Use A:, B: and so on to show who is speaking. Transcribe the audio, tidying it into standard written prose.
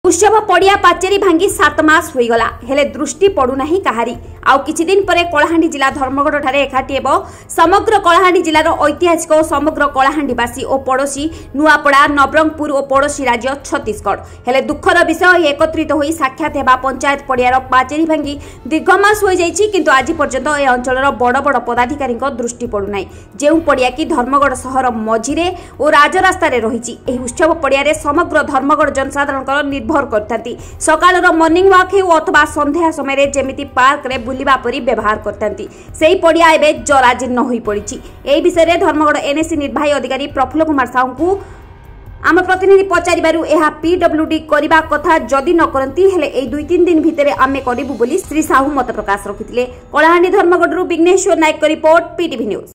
A: उत्सव पड़िया पाचेरी भांगी 7 मास होईगला हेले दृष्टि पड़ुना कहारी आउ किछि दिन परे कलाहांडी जिला धर्मगढ़ ठारे एकाठी हेबो समग्र कलाहांडी जिलार ऐतिहासिक और समग्र कलाहांडीवासी और पड़ोशी नुआपड़ा नवरंगपुर और पड़ोशी राज्य छत्तीसगढ़ हेले दुखर विषय एकत्रित होई साक्षात हेबा पंचायत पड़ियार पाचेरी भांगी दीर्घमास हो जाइछि किंतु आज पर्यंत ए अंचलर बड़ बड़ पदाधिकारी दृष्टि पड़ुना जेउ पड़िया कि धर्मगढ़ सहर मझिरे और राजरास्ता रही उत्सव पड़िया समग्र धर्मगढ़ जनसाधारण निर्भर करथांती सकाळर मॉर्निंग वॉक हेउ अथवा संध्या समय जेमिति पार्क रे बुलिबा परि व्यवहार करथांती सेही पड़िया एबे जराजीर्ण होई पड़िछि। एही विषय रे धर्मगढ़ एनएसी निर्वाही अधिकारी प्रफुल्ल कुमार साहू को आम प्रतिनिधि पचारिबारु एहा पीडब्ल्यूडी करिबा कथा जदि न करंती हेले एई 2-3 दिन भितरे आमे करिबु बोली श्री साहू मत प्रकाश रखिथिले। कलाहांडी धर्मगढ़ रु Vighneshwar Nayak report PTV news.